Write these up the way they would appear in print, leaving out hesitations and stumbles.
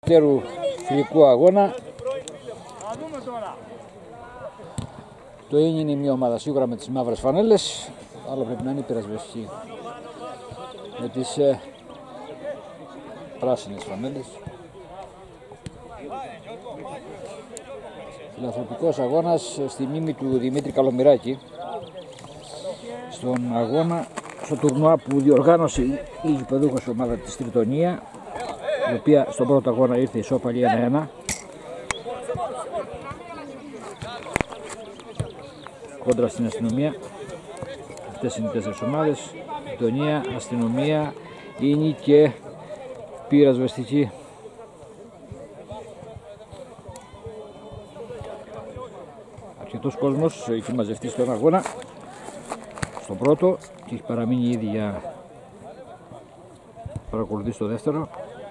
δευτέρου φιλικού αγώνα. Το Ίνι είναι μια ομάδα σίγουρα με τις μαύρες φανέλες, αλλά πρέπει να είναι υπερασπιστική με τις πράσινες φανέλες. Φιλανθρωπικός αγώνας στη μνήμη του Δημήτρη Καλομηράκη, στον αγώνα, στο τουρνουά που διοργάνωσε η γηπεδούχος ομάδα της Τριτονία, η οποία στον πρώτο αγώνα ήρθε ισόπαλη 1-1. Κόντρα στην αστυνομία. Αυτές είναι οι 4 ομάδες: Τριτονία, αστυνομία, Ίνι και πυρασβεστική. Αρκετός κόσμος έχει μαζευτεί στον αγώνα, στον πρώτο, και έχει παραμείνει ήδη για παρακολουθεί στο δεύτερο.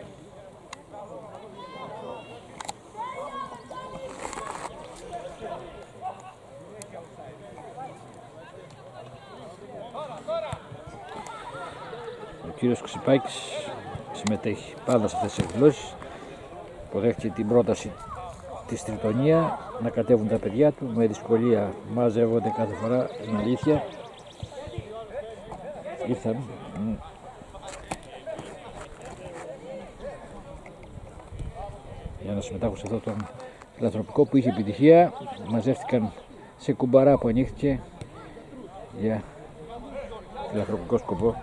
Ο κύριος Ξυπάκης συμμετέχει πάντα σε αυτές τις εκδηλώσεις. Υποδέχτηκε την πρόταση της Τριτονία να κατέβουν τα παιδιά του. Με δυσκολία μαζεύονται κάθε φορά, είναι αλήθεια. Ήρθαν. Για να συμμετάχουν σε αυτό το φιλανθρωπικό που είχε επιτυχία. Μαζεύτηκαν σε κουμπαρά που ανοίχθηκε για φιλανθρωπικό σκοπό.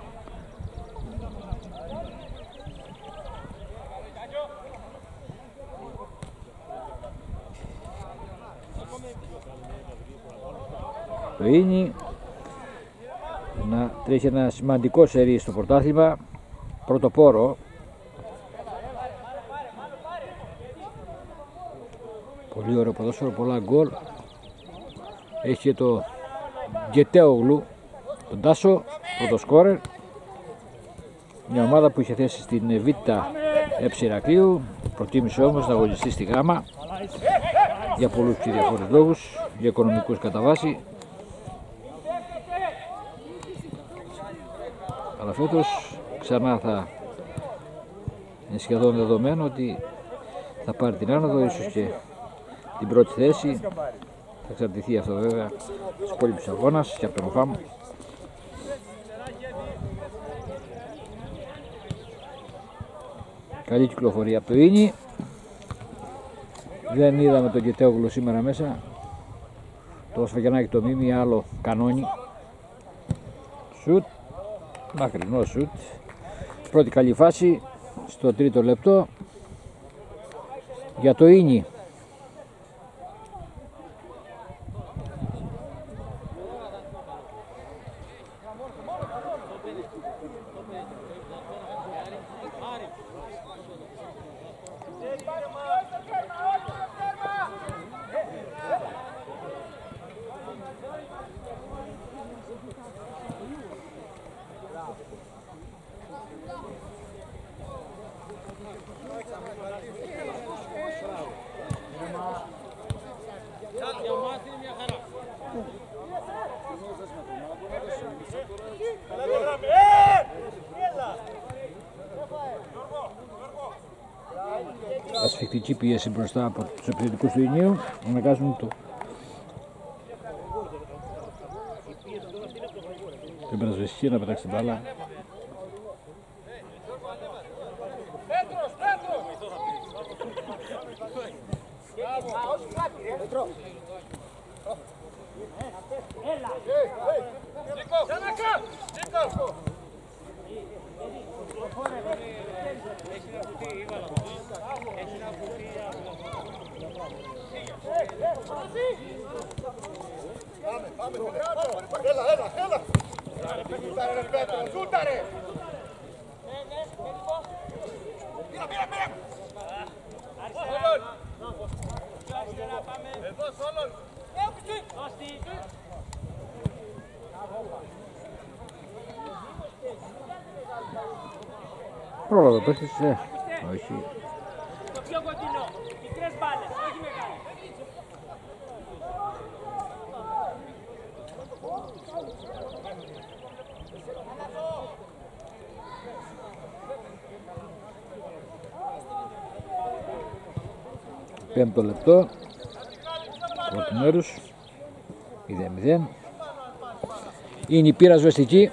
Το Ίνι να τρέχει ένα σημαντικό σερί στο πρωτάθλημα, πρωτοπόρο. Πολύ ωραίο ποδόσφαιρο, πολλά γκολ. Έχει και το Γκετέογλου, τον Τάσο, πρώτο σκόρερ. Μια ομάδα που είχε θέση στην Β' Εψηρακλείου, προτίμησε όμως να αγωνιστεί στη Γ' για πολλούς και διαφορετικούς λόγους, για οικονομικούς κατά βάση. Αλλά φέτος ξανά θα είναι σχεδόν δεδομένο ότι θα πάρει την άνοδο, ίσως και την πρώτη θέση. Θα εξαρτηθεί αυτό βέβαια στους υπόλοιπους αγώνας και από τον ΟΦΑΜ. Καλή κυκλοφορία από το Ίνι. Δεν είδαμε τον Κετέογλου σήμερα μέσα. Το Σφαγιανάκι το Μίμη, άλλο κανόνι. Σουτ. Μακρινό σουτ. Πρώτη καλή φάση στο τρίτο λεπτό για το Ίνι. Ασφικτική πίεση μπροστά από τους επιθετικούς του Ινίου, αναγκάζουν την πρεσβεστική να πετάξει την μπάλα. Πρόλαβε παίχτης, όχι. Το πιο κοντινό, μικρές μπάλες, όχι μεγάλες. 5ο λεπτό πρώτου μέρους, 0-0. Είναι η πύρα σβεστική.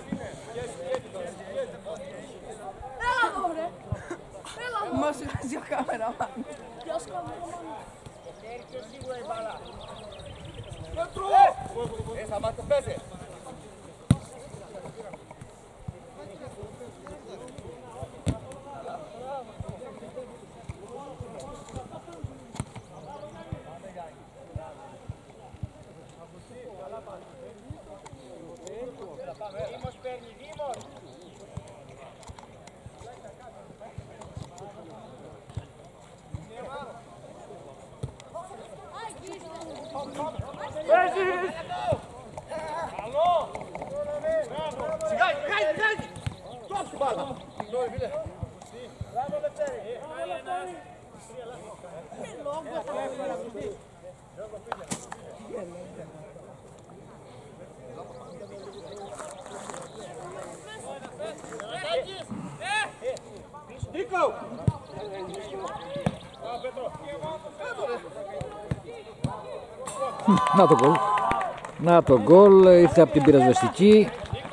Να το γκολ. Να το γκολ, ήρθε από την πυρασβεστική.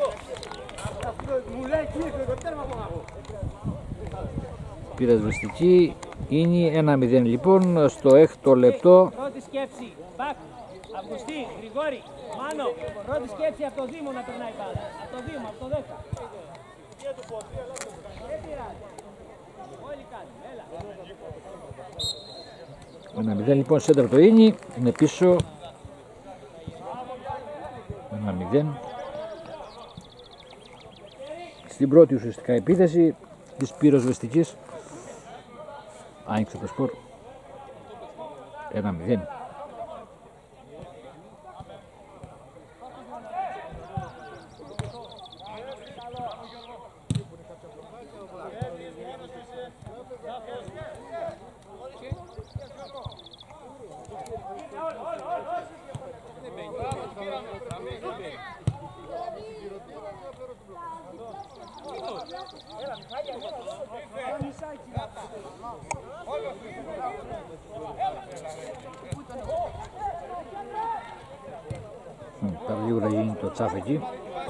Πυρασβεστική είναι 1-0 λοιπόν στο 6ο λεπτό. Πρώτη σκέψη, μπακ, Αυγουστή, Γρηγόρη, Μάνο, πρώτη σκέψη από το Δήμο να περνάει μπάλα. Από το Δήμο, από το 10. Δεν πειράζει. Όλοι κάνουν, έλα. 1-0 λοιπόν, σέντρα το Ίνι, είναι πίσω. 1-0. Στην πρώτη ουσιαστικά επίθεση της πυροσβεστικής άνοιξε το σκορ. 1-0. Πάρα λίγο να γίνει το τσάφ εκεί.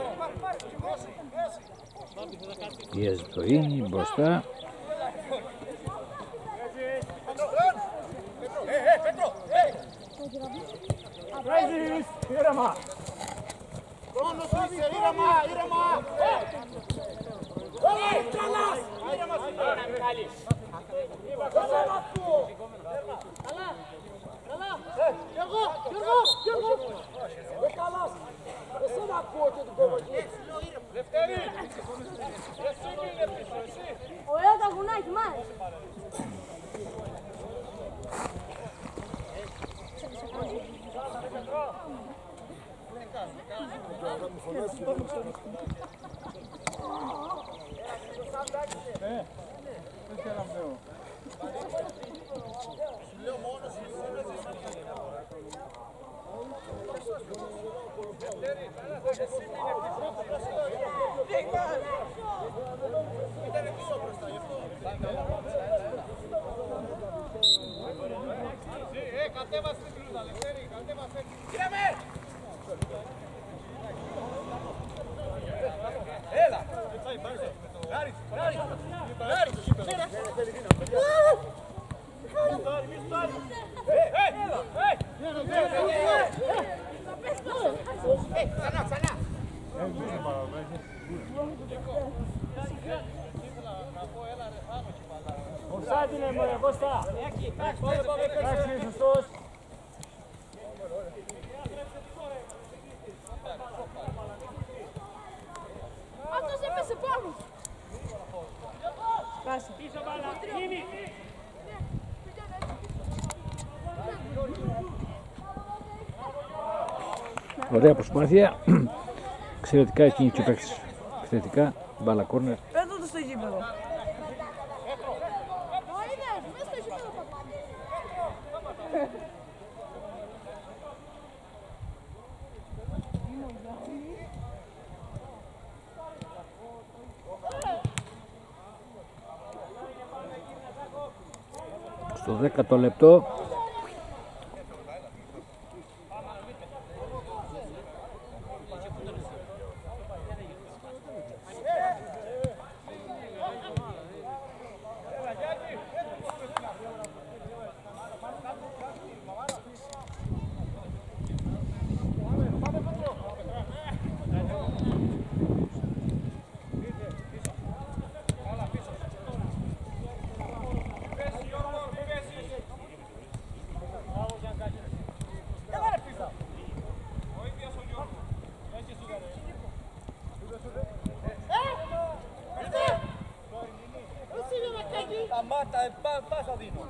Πιέζει το Ίνι μπροστά. Ήρεμα! Χρόνος είσαι, ήρεμα, ήρεμα! Ωραίο το γουνάκι μας. Κατέβασε την πλούτα, Λευτέρη, κατέβασε. Έλα! Άρης, Άρης, Άρης, ξανά, ξανά. Offside είναι μωρέ, Κώστα. Εντάξει, σωστός. Αυτός έπεσε πάνω. Πάση. Πίσω μπάλα. Νίμη. Ωραία προσπάθεια. Εξαιρετικά έχει κινήσει ο παίκτης. Εξαιρετικά. Μπάλα κόρνερ. Πέτω το στο γήπεδο. Το είδες, μες στο γήπεδο θα πάει. Στο 10ο λεπτό Πάσα δίνω.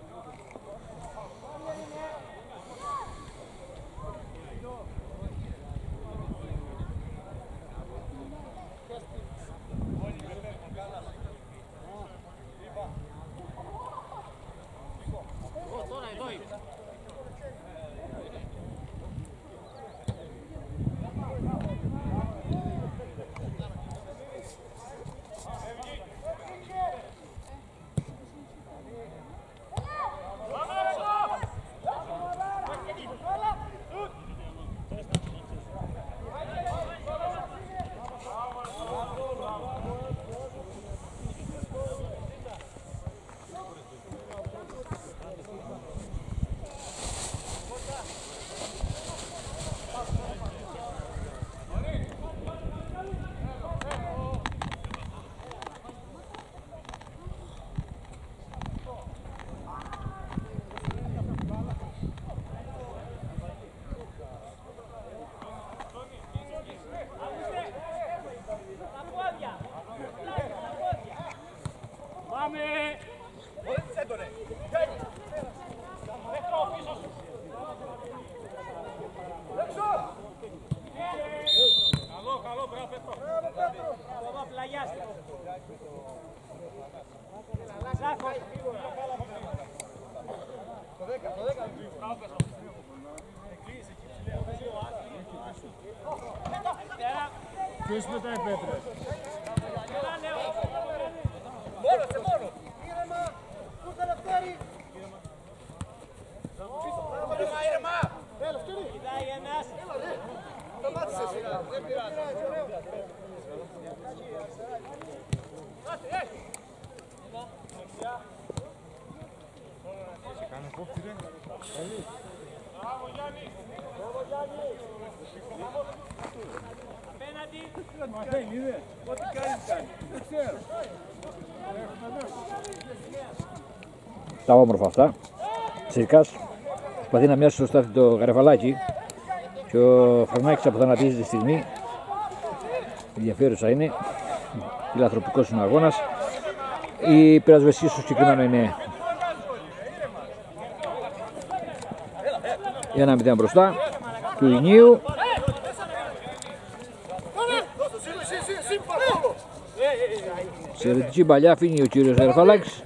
Ποιος με τα επέτρεψε. Μόνο, σε μόνο. Ήρεμα, του τελευταίρι. Ήρεμα, ήρεμα. Έλα, φτύρι. Κοιτάει ένας. Σταμάτησες. Δεν πειράζει. Ωραίο. Σε κάνει κόφτη ρε. Μπράβο Γιάννη. Απέναντι. Μαθαίνει, είδε. Ό,τι κάνεις κάνει. Δεν ξέρω. Τα όμορφα αυτά. Τσιρκάς προσπαθεί να μοιάσει σωστά το γαρεφαλάκι και ο Φρανάκης αποθανατίζει τη στιγμή. Ενδιαφέρουσα είναι. Φιλανθρωπικός είναι ο αγώνας. Η πυρασβεστή στο συγκεκριμένο είναι 1-0 μπροστά του Ινίου. Εξαιρετική παλιά αφήνει ο κύριος Γαρεφαλάκης.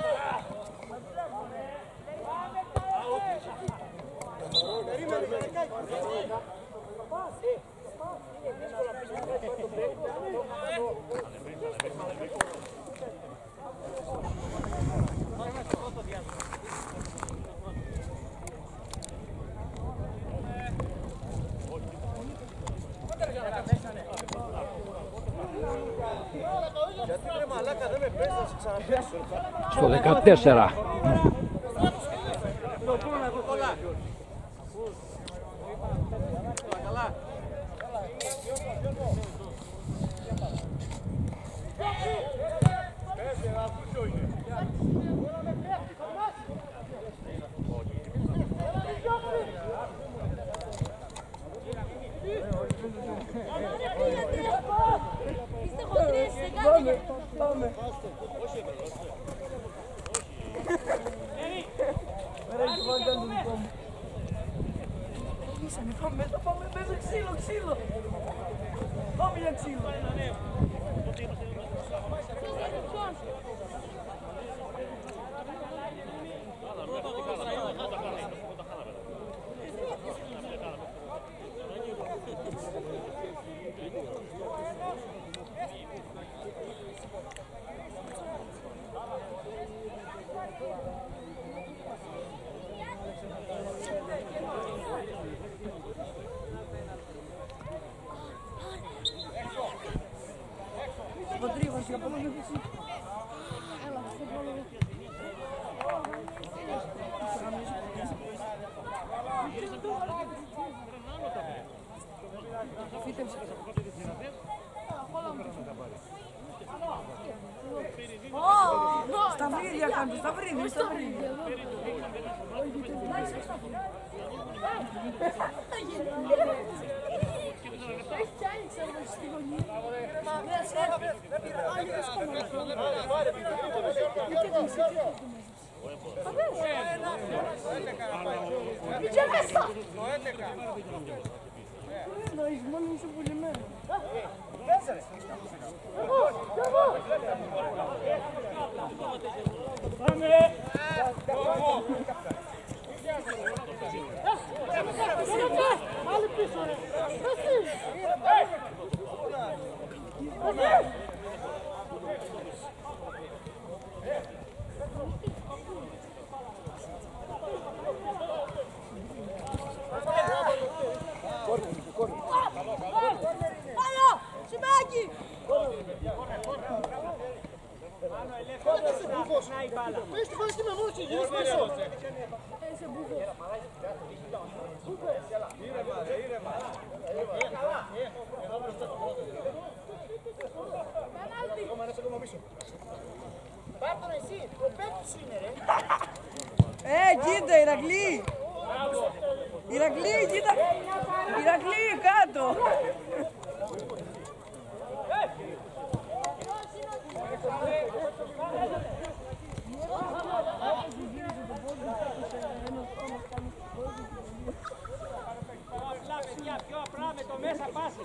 Στο 14. Είστε χοντρές, δεν κάνετε. Πάμε μέσα ξύλο. Πάμε για ξύλο. Στα βρύδια κάντε, στα βρύδια. Πήγε μέσα! Το έχεις μόνο είσαι πουλημένο. Πάλι πίσω ρε. Πάνω! Σημάκι! Πες τη φάση με μόνος και γυρίσει πίσω. Πάρ' τον εσύ, ο παίκτης είναι ρε. Κοίτα, Ηρακλή! Ηρακλή, κοίτα! Ηρακλή, κάτω! Πιο απλά με το μέσα πάση.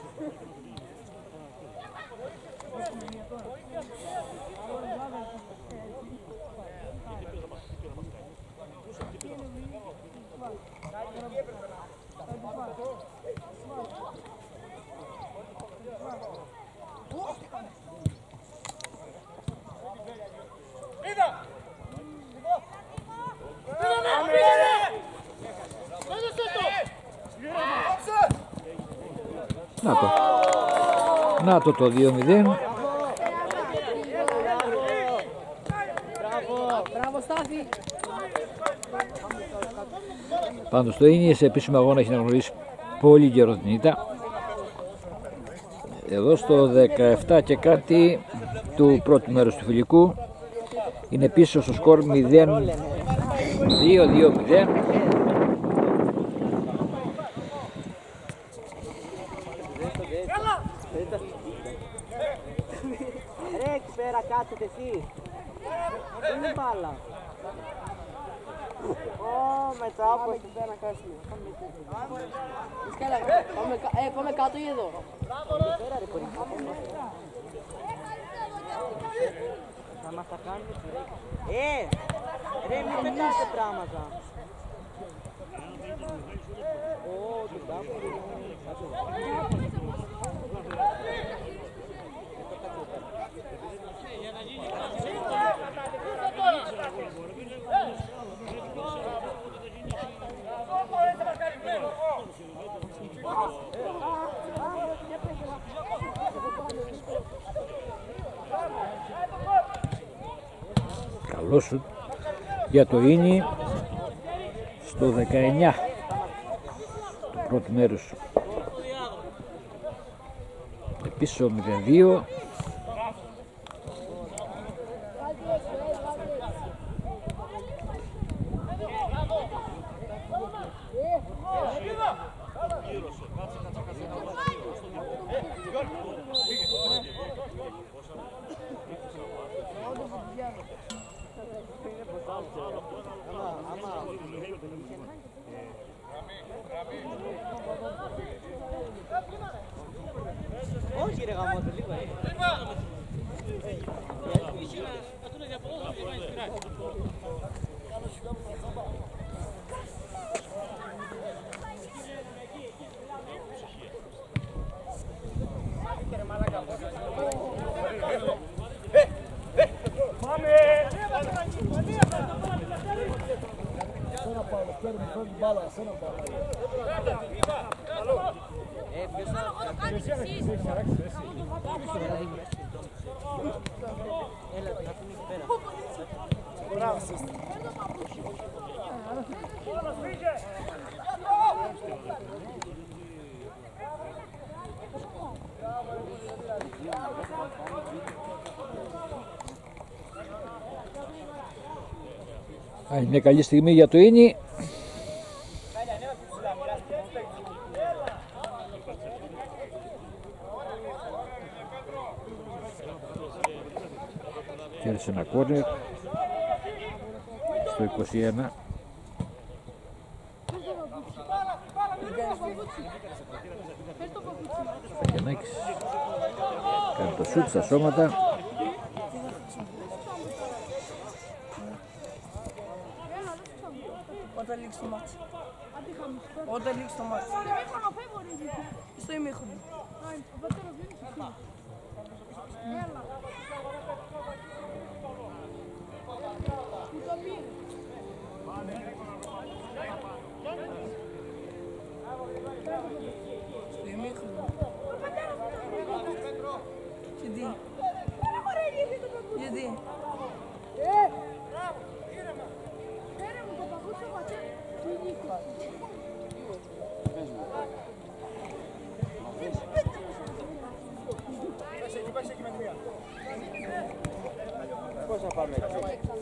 Να το 2-0. Μπράβο Στάθη! Πάντως το Ίνι σε επίσημο αγώνα έχει να γνωρίσει πολύ καιρό την ήττα. Εδώ στο 17 και κάτι του πρώτου μέρους του φιλικού είναι πίσω στο σκορ 0-2-2-0. Ρε εκεί πέρα κάτσετε εσύ. Δεν είναι μπάλα. Μετά από εκεί πέρα να κάτσουμε. Πάμε κάτω ή εδώ. Θα μας τα κάνουμε ρε μην πετάτε πράγματα. Τον τάπο. Καλό σου για το Ίνι στο 19 του πρώτου μέρους. Πίσω 0-2. Όχι ρε γαμώτο, λίγο Είναι καλή στιγμή για το Ίνι. Κέρδισε ένα κόρνερ. στο 21. Φαγιανάκης κάνει το σουτ στα σώματα. Όταν λήξει το μάτς. Όταν λήξει το μάτς. Στο ημίχρονο. Στο ημίχρονο. Γιατί. Πώς θα πάμε εκεί.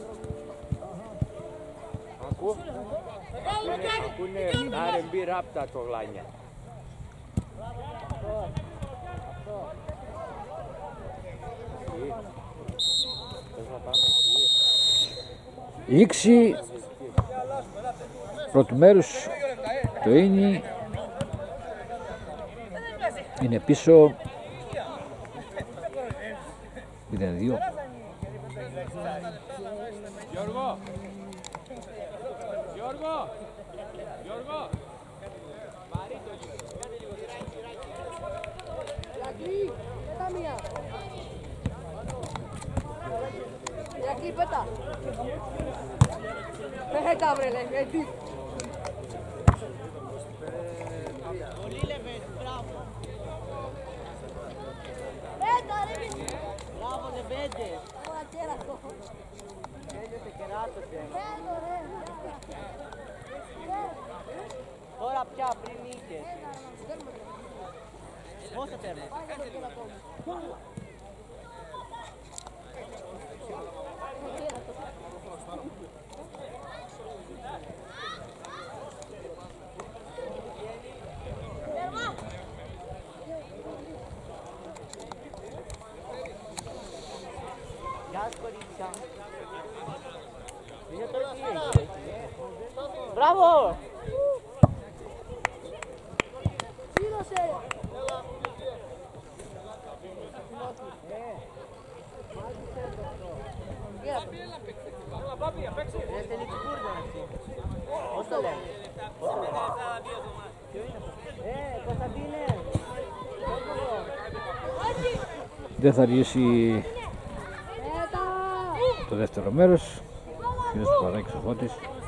Ακούνε R&B rap τα τσογλάνια. Πώς θα πάμε εκεί. Λήξη πρώτου μέρους. Το Ίνι είναι πίσω 0-2. Γιώργο! Γιώργο! Γιώργο! Ηρακλή, πέτα μία. Ηρακλή, πέτα. Πέτα βρε λέει, γιατί. Πολύ Λεβέντη, μπράβο. Πέτα ρε. Μπράβο Λεβέντη. Ωρα κέρατο. Θέλετε κεράτοτε. Πέτω ρε. Τώρα πια πριν νίκες. Πόσο τέρμα. Γεια σου κορίτσια. Είναι τώρα τι έχει. Μπράβο! Σύρωσε. Είναι τελική κούρδα αυτή. Πώς το λένε. Κωνσταντίνε. Δεν θα αργήσει το δεύτερο μέρος. Κύριος Παπαδάκης ο Φώτης.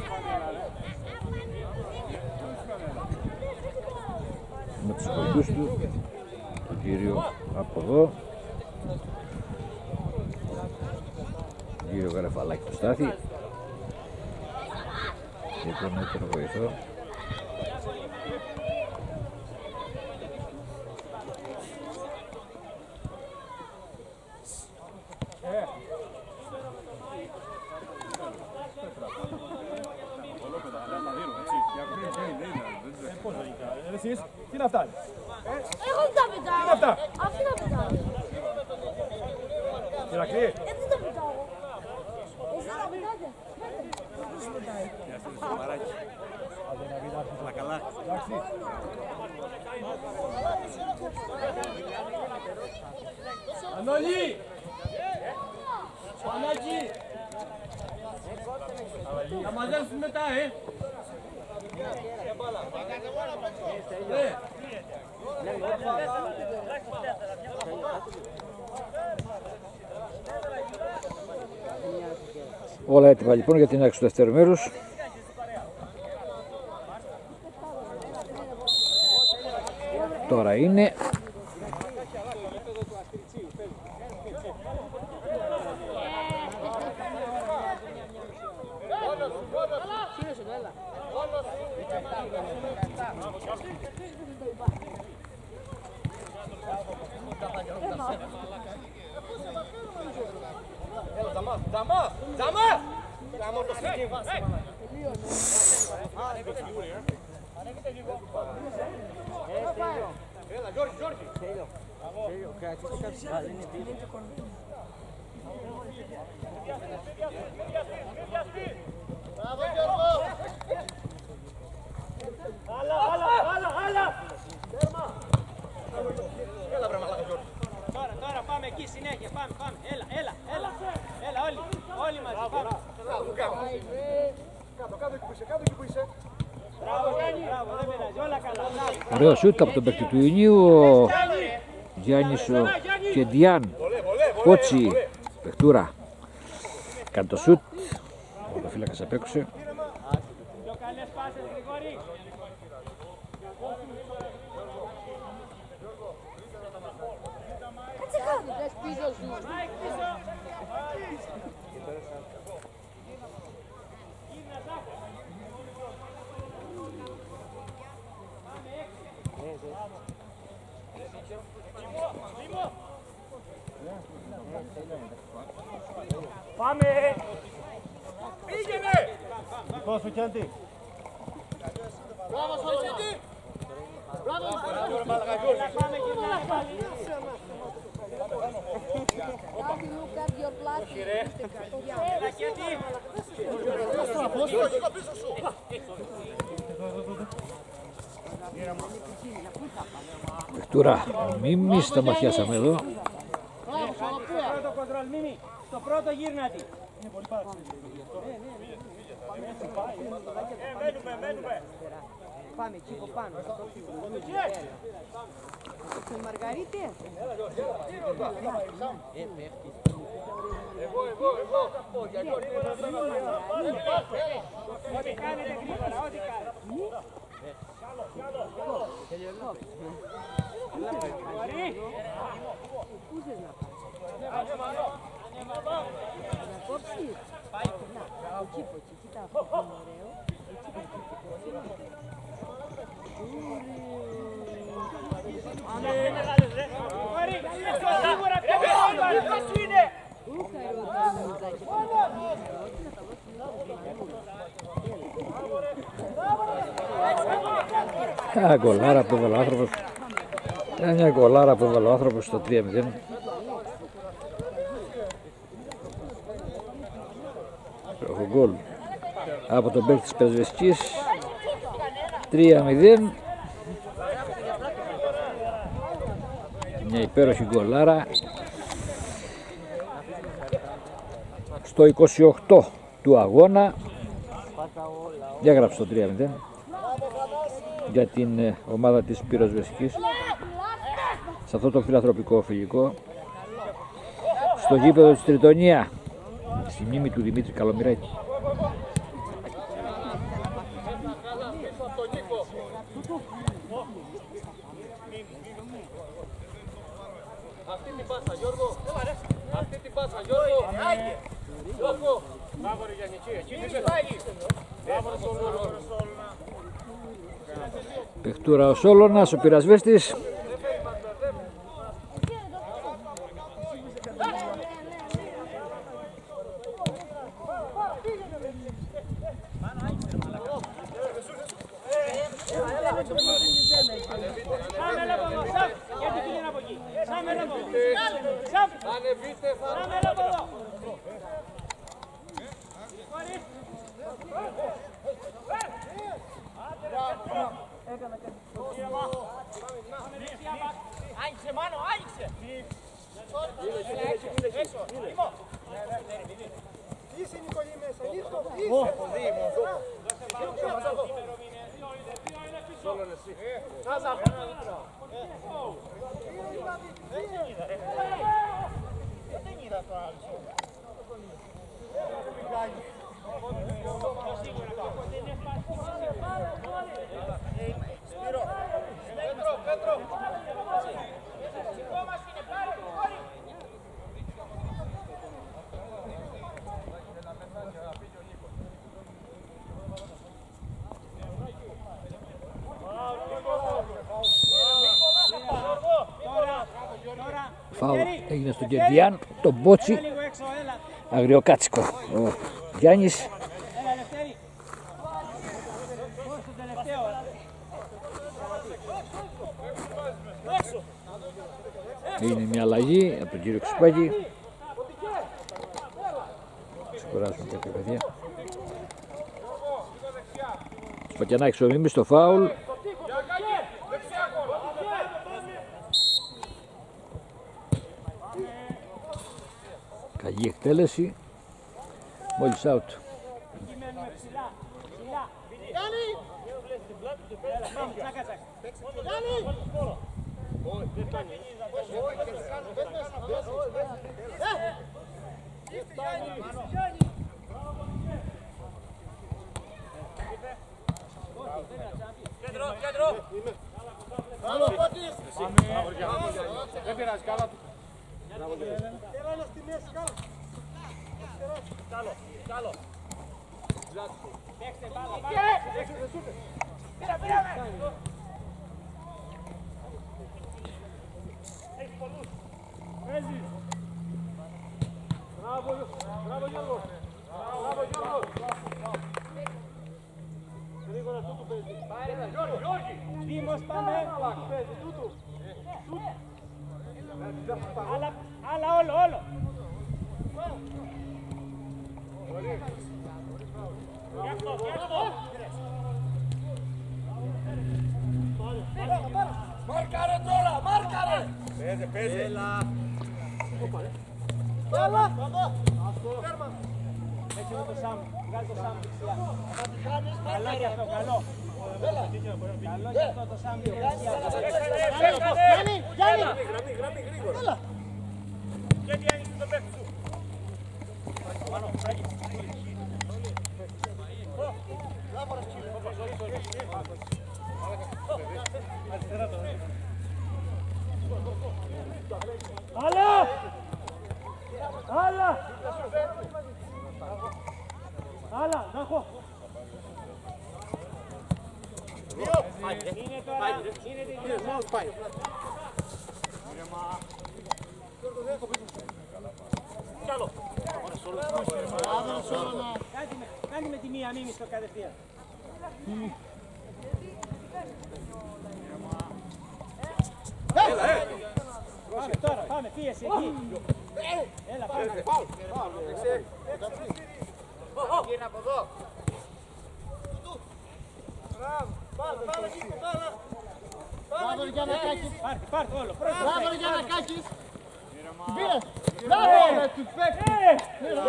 Με τους βοηθούς του, τον κύριο από εδώ, τον κύριο Γαρεφαλάκη του Στάθη και τον έτερο βοηθό. Εσείς, τι είναι αυτά. Εγώ δεν τα πετάω. Τι είναι αυτά. Αυτή τα πετάω. Ηρακλή. Δεν τα πετάω. Εσείς τα πετάτε. Αλλά καλά. Ανόλη! Πανάκη! Θα μαζέψεις μετά, Όλα έτοιμα λοιπόν για την άξιση του δεύτερου μέρους. Τώρα είναι Τζαμά! Γάμο το σκύβι. Έλα, Γιώργη. Κρατήστε κάποιες γαλήνες δίπλα. Τώρα πάμε εκεί συνέχεια, πάμε. Έλα όλοι μαζί, πάμε. Κάτω εκεί που είσαι. Μπράβο, δεν πειράζει, όλα καλά. Ωραίο σούτ από τον παίκτη του Ινίου, ο Γιάννης ο Κεντιάν. Πότσι, παιχτούρα. Κάνει το σούτ, ο πρωτοφύλακας απέκουσε. Πιο καλές πάσες, Γρηγόρη. Κάτσε κάτω. Δες πίσω σου. Μάικ πίσω. Γύρνα, Ζάχο. Πάμε! Πήγαινε! Δικό σου Κέντι. Μπράβο Σολονίτη! Μπράβο! Πάμε γύρνα πάλι. Κάτι Λούκα, δυο πλάτη. Έλα και τι. Πίσω σου! Παιχτούρα, μη σταματιάσαμε εδώ. Πρώτο κοντρόλ, Μίμη. Στο πρώτο γύρνατη. Μένουμε! Πάμε εκεί από πάνω. Σε Μαργαρίτη. Εγώ! Ό,τι κάνετε γρήγορα, ό,τι κάνετε. Γρηγόρη. Πού θες να πας? Να κόψεις? Να, εκεί πω, κοίτα αυτό που είναι ωραίο. Γρηγόρη, σίγουρα πιο γρήγορα. Ποιος είναι? Ούχα ερωτά μουζάκι. Γκολάρα που έβαλε ο άνθρωπος. Μια γκολάρα που έβαλε ο άνθρωπος στο 3-0. Έχω γκολ από τον παίκτη της Πρεσβεσκής. 3-0. Μια υπέροχη γκολάρα. Στο 28 του αγώνα. Διάγραψε το 3-0 για την ομάδα της Πυροσβεστικής σε αυτό το φιλανθρωπικό φιλικό στο γήπεδο της Τριτονία στη μνήμη του Δημήτρη Καλομηράκη. Αυτή την πάσα Γιώργο! Αυτή την πάσα Γιώργο! Γιώργο! Μπράβο ρε Γιάννη, εκεί δεν πάει! Παιχτούρα ο Σόλωνας, ο πυρασβέστης. Ανεβείτε, Άνοιξε Μάνο, άνοιξε! Είσαι Νικολή μέσα, είσαι! Σόλων εσύ. Δεν είδα το άλλο. Σπύρο, Πέτρο. Φάουλ έγινε στον Κεντιάν, τον Μπότσι, αγριοκάτσικο. Ο Γιάννης Έλα Λευτέρη. Πώς το τελευταίο. είναι μια αλλαγή από τον κύριο Ξυπάκη. Ξεκουράσουμε κάποια παιδιά. Πακιανάκης ο Μίμης στο φάουλ. Καλή εκτέλεση. Μόλις out. Κέντρο! Δεν πειράζει, καλά του. Έλα ένα στη μέση, καλά. Καλό. Παίξτε μπάλα, πήραμε. Έχει πολλούς. Παίζεις. Μπράβο Γιώργο. Γρήγορα τούτου παίζει. Γιώργη. Δήμος πάμε. Παίζει τούτου. Άλλα όλο. Μάρκαρε τώρα, μάρκαρε! Παίζε. Έλα. Έτσι με το Σάμ, βγάλει το Σάμ δεξιά. Καλά και αυτό, καλό. Καλό και αυτό το Σάμ δεξιά. Γιάννη! Γραμμή γρήγορα. Και τι άνοιξε το παίκτη σου. Πάνω, φράγει. Άλλα, να έχω. Είναι τώρα, είναι τη Καλό. Κάντε με τη μία μίμη στο κατευθείαν. Πάμε τώρα, πάμε, πίεση εκεί. Έλα, πάμε. Γύρνα από εδώ. Μπράβο Γιαννακάκης. Πάρτε όλο. Μπράβο Γιαννακάκης. Την πήρες. Μπράβο. Τους παίξεις.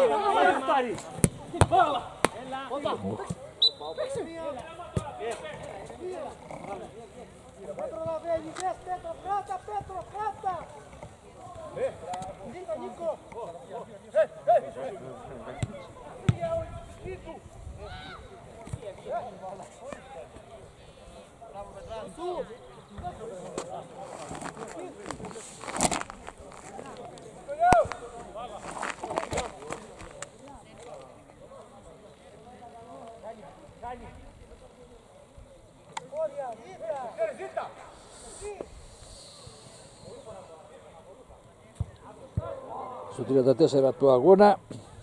Έλα. Πέτρο Λαβέλη, δες Πέτρο, κράτα. Νίκο. Στο 34 του αγώνα,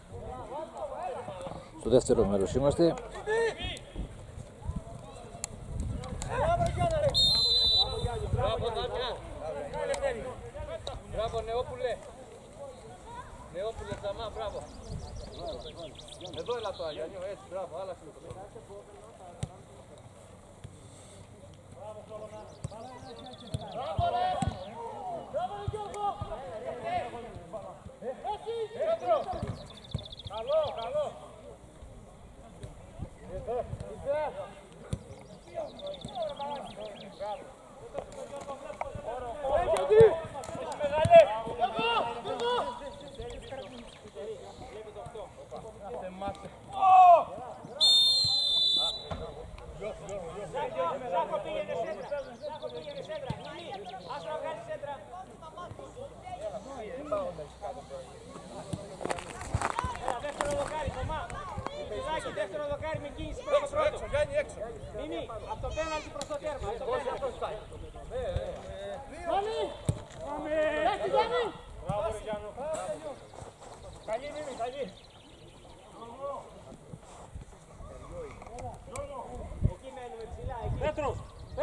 στο δεύτερο μέρος είμαστε. Μπράβο Νεόπουλε. Νεόπουλε Σαμά, μπράβο. Εδώ έλα το Αγιανιό, έτσι, μπράβο, άλλα σύντομα. Μπράβο ρε! Μπράβο ρε Γιώργο! Έτσι! Πέτρο! Καλό! Δεύτερο δοκάρι με κίνηση προς το πρώτο. Μίμη, από το πέναλτι προς το τέρμα. Πάμε! Έχει Γιάννη! Μπράβο ρε Γιάννο. Καλή Μίμη, καλή. Εκεί μένουμε ψηλά, εκεί. Πέτρος.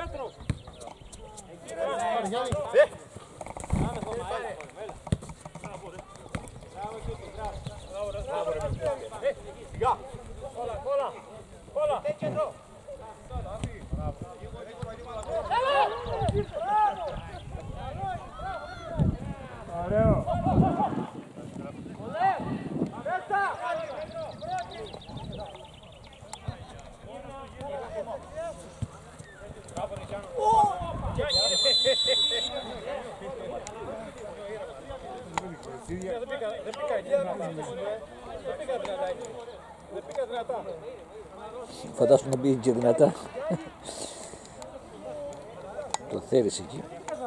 Εκεί μένουμε. Πάμε χώμα, έλα. Μπράβο Κίκη, μπράβο. Γεια. Όλα. Κέντρο. Ωραίο. Φαντάσου να μπει και δυνατά. Το θέλεις εκεί.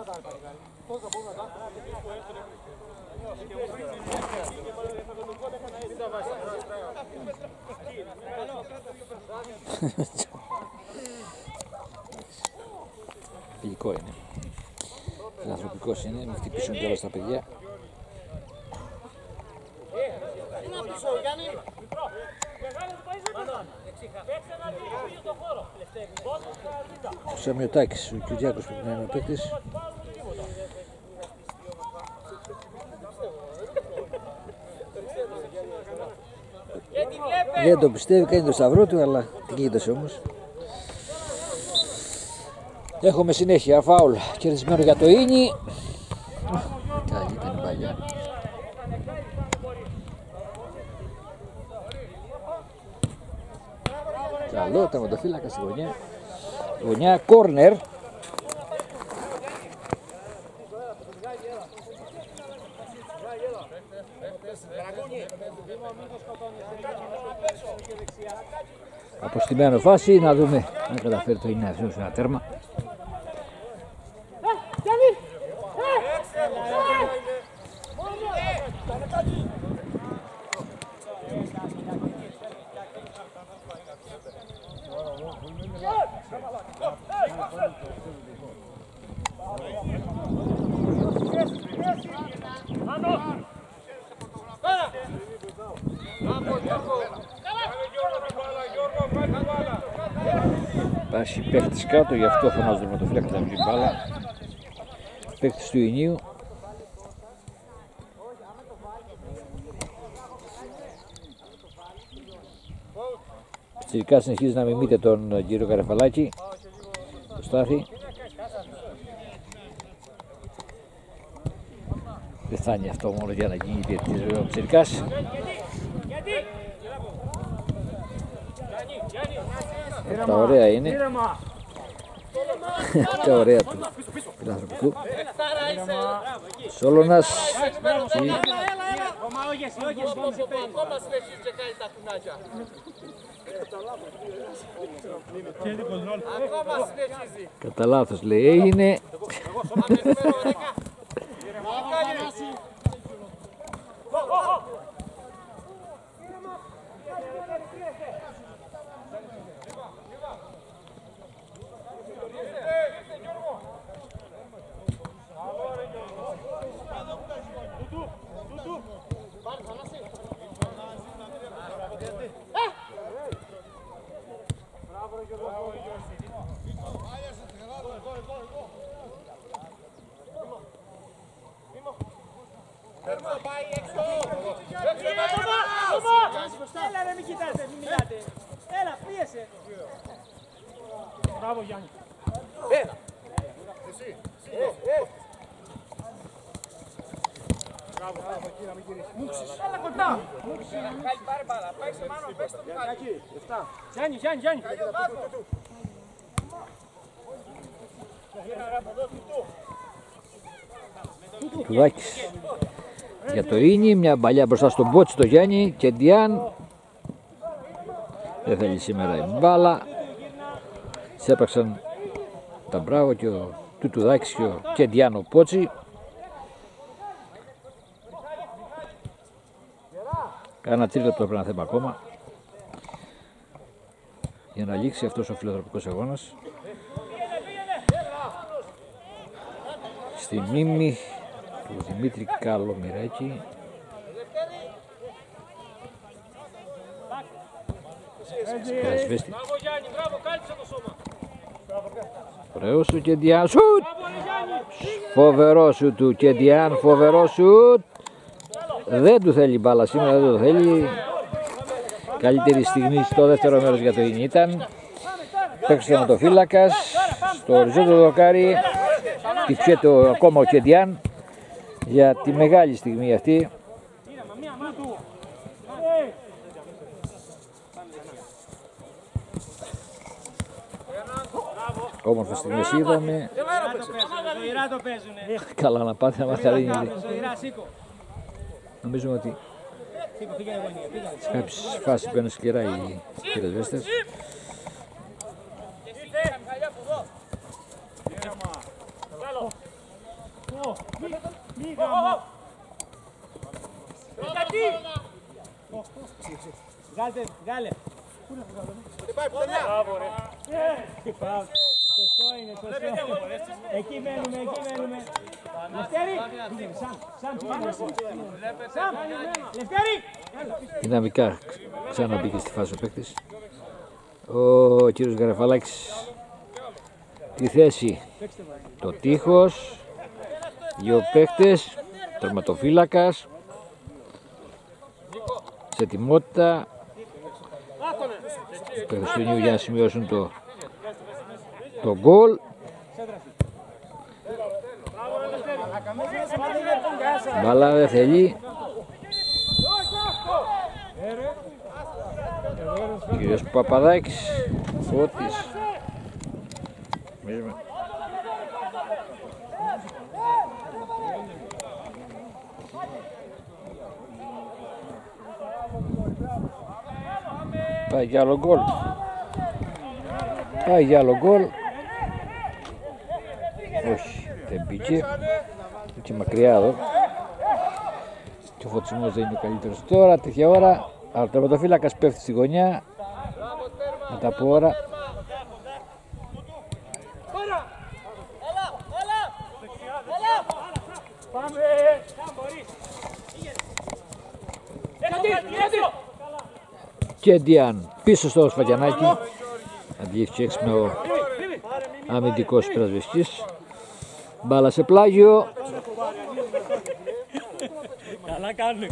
Φιλικό είναι. Φιλανθρωπικός είναι, μην χτυπήσουν κιόλας τα παιδιά. Ο Σαμιωτάκης, ο Κυριάκος πρέπει να είναι ο παίκτης. Δεν το πιστεύει, κάνει το σταυρό του, αλλά την κοίτασε όμως. Έχουμε συνέχεια φάουλ, κερδισμένο για το Ίνι. Καλή ήταν η παλιά. Καλό, τερματοφύλακα στη γωνιά. Γωνιά, κόρνερ. Αποστημένο φάση, να δούμε αν καταφέρει το Ίνι να αφήσει ένα τέρμα. Υπάρχει παίχτης κάτω, γι' αυτό φωνάζω με το φλέκ να βγει μπάλα. Παίχτης του Ινίου. Τσιρικά συνεχίζει να μιμείται τον κύριο Καραφαλάκη. Το Στάθη. Δεν φτάνει αυτό μόνο για να γίνει διαιτητής ο Τσιρικάς. Τα ωραία είναι. Τα ωραία του φιλανθρωπικού. Σόλωνας. Κατά λάθος λέει έγινε. Έλα ρε μην κοιτάτε, μην μιλάτε. Έλα, πίεσε. Μπράβο Γιάννη. Έλα. Εσύ. Μπράβο, εκεί να μην γυρίσει. Έλα κοντά. Κάλι πάρε μπάλα, πάει σε μάνο, πες το βγάλει. Εκεί, 7. Γιάννη, Γιάννη. Τουδάκης για το Ίνι, μια μπαλιά μπροστά στον Μπότσι το Γιάννη και Ντιάν. Δεν θέλει σήμερα η μπάλα. Σέπραξαν τα μπράβο και ο Τουδάκης και Ντιάν ο Πότσι. Κάνα τρίλεπτο πρέπει να θέμα ακόμα για να λήξει αυτός ο φιλανθρωπικός αγώνας. Στη μνήμη του Δημήτρη Καλομηράκη. Πρασβέστη. Ωραίο σου και Ντιάν σουτ! Φοβερό σου του και Ντιάν, φοβερό σουτ! Δεν του θέλει μπάλα σήμερα, δεν το θέλει. Καλύτερη στιγμή στο δεύτερο μέρος για το Ίνι ήταν. παίκτης τερματοφύλακας. Στο οριζόντιο δοκάρι τυχαίνει ακόμα ο Κεντιάν για τη μεγάλη στιγμή αυτή. Όμορφες στιγμές είδαμε. Καλά να πάτε να μαθαρίνει. Νομίζουμε ότι σε κάποιες φάσεις παίρνουν σκληρά οι πυροσβέστες. Βγάλε. Σωστό είναι, σωστό. Εκεί μένουμε. Λευτέρη! Σαμ! Λευτέρη! Δυναμικά ξαναμπήκε στη φάση ο παίκτης. Ο κύριος Γαραφαλάκης τη θέση το τείχος. Δύο παίκτες, τερματοφύλακας σε ετοιμότητα. Οι παίκτες του Ινίου για να σημειώσουν το γκολ. Μπαλά δεν θέλει. Ο κύριος Παπαδάκης, Φώτης. Πάει για άλλο γκολ. Όχι, δεν μπήκε. Και μακριά εδώ. Και ο φωτισμός δεν είναι ο καλύτερος τώρα, τέτοια ώρα. Αλλά ο τερματοφύλακας πέφτει στη γωνιά. Μετά από ώρα. Και Ντιάν πίσω στο Σφαγιανάκι. Αντιλήφθηκε έξυπνα ο αμυντικός πρασβεστής. Μπάλα σε πλάγιο. Καλά κάνουν.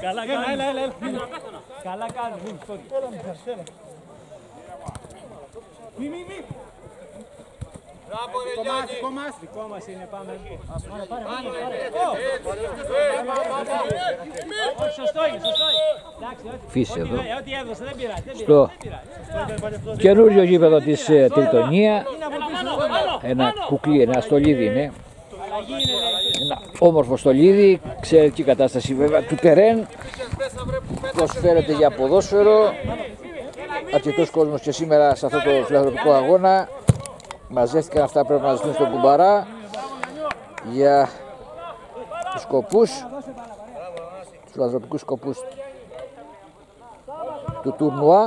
Καλά κάνουν. Μη. Δικό μας είναι, πάμε. Σωστό είναι. Φύση εδώ. Ό,τι έδωσε δεν πειράζει. Στο καινούριο γήπεδο της Τριτονία. Ένα κουκλί, ένα στολίδι είναι. Ένα όμορφο στολίδι. Εξαιρετική κατάσταση βέβαια του τερέν. Προσφέρεται για ποδόσφαιρο. Αρκετός κόσμος και σήμερα σε αυτό το φιλανθρωπικό αγώνα. Μαζεύτηκαν αυτά, πρέπει να ζητούν στον Κουμπαρά για τους σκοπούς, τους φιλανθρωπικούς σκοπούς του τουρνουά.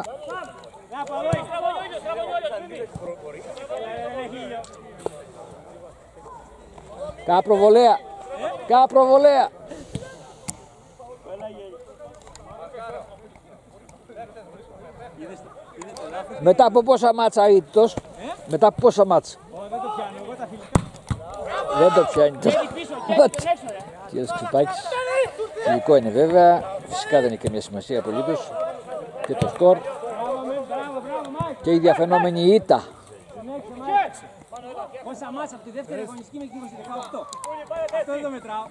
Καπροβολέα. Μετά από πόσα μάτσα αίτητος, μετά από πόσα μάτσα. Δεν το πιάνει τώρα. Κύριος Ξυπάκης, φιλικό είναι βέβαια, φυσικά δεν έχει καμία σημασία απολύτως. Και το σκορ και η διαφαινόμενη ήττα. Πόσα μάτσα από τη δεύτερη αγωνιστική με 18. Αυτό δεν το μετράω.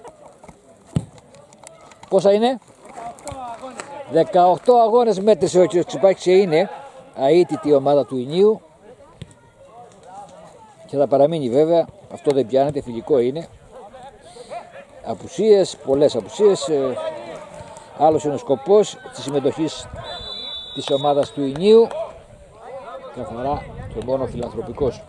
Πόσα είναι? 18 αγώνες μέτρησε ο κ. Ξυπάκης και είναι αίτητη η ομάδα του Ινίου και θα παραμείνει βέβαια, αυτό δεν πιάνεται, φιλικό είναι. Απουσίες, πολλές απουσίες, άλλος είναι ο σκοπός της συμμετοχής της ομάδας του Ινίου, καθαρά και μόνο φιλανθρωπικός.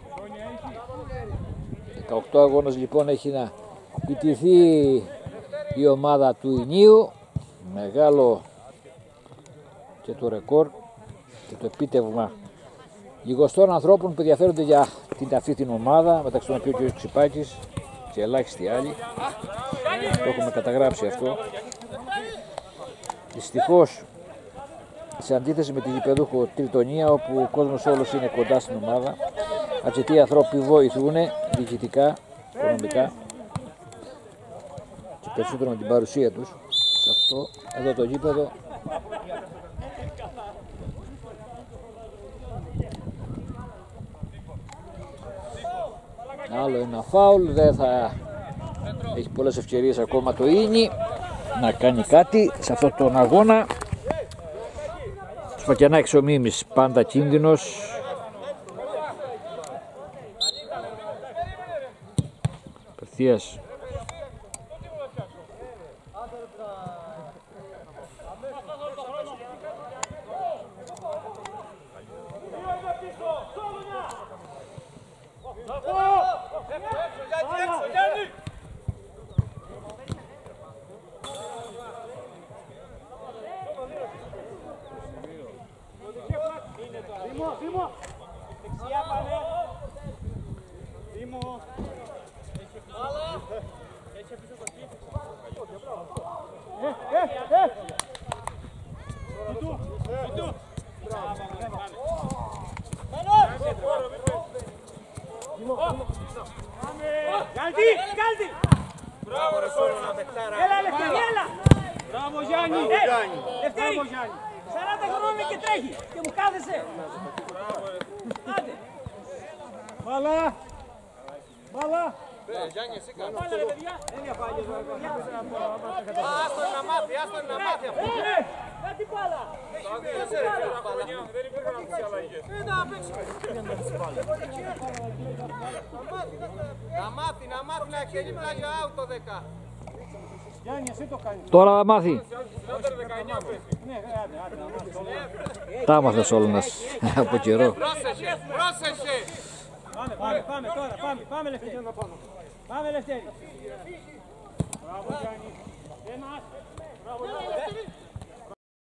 18 αγώνες λοιπόν έχει να ιτηθεί η ομάδα του Ινίου, μεγάλο και το ρεκόρ και το επίτευγμα λιγοστών ανθρώπων που ενδιαφέρονται για αυτή την ομάδα, μεταξύ των οποίων ο κ. Ξυπάκης και ελάχιστοι άλλοι. Το έχουμε καταγράψει αυτό. Δυστυχώς, σε αντίθεση με τη γηπεδούχο Τριτονία, όπου ο κόσμος όλος είναι κοντά στην ομάδα, αρκετοί άνθρωποι βοηθούν διοικητικά, οικονομικά και περισσότερο με την παρουσία τους σε αυτό εδώ το γήπεδο. Άλλο ένα φάουλ, δεν θα έχει πολλές ευκαιρίες ακόμα το Ίνι να κάνει κάτι σε αυτόν τον αγώνα. Σφακιανάκης ο Μίμης, πάντα κίνδυνος. Απευθείας Δεξιά πάμε. Δήμο. Έτσι πίσω το κήπι. Του. Καλτή. Μπράβο ρε Σόλο να παιχτάρα. Έλα Λευτέρη, έλα. Μπράβο Γιάννη. Λευτέρη, 40 χρόνια και τρέχει και μου κάθεσαι. Άντε. Μπάλα. Μπάλα. Γιάννη εσύ κάνεις. Βάλε ρε παιδιά. Άστον να μάθει αυτό. Να την μπάλα. Δεν υπήρχαν αυτές οι αλλαγές. Να μάθει να εκτελεί πλάγιο out το 10. Γιάννη, εσύ το κάνεις. τώρα θα μάθει. Ναι, άντε. Τα άμαθες όλος από καιρό. Πρόσεχε. Πάμε τώρα, πάμε Λευτέρη. Πάμε Λευτέρη. Μπράβο Γιάννη. Μπράβο Λευτέρη.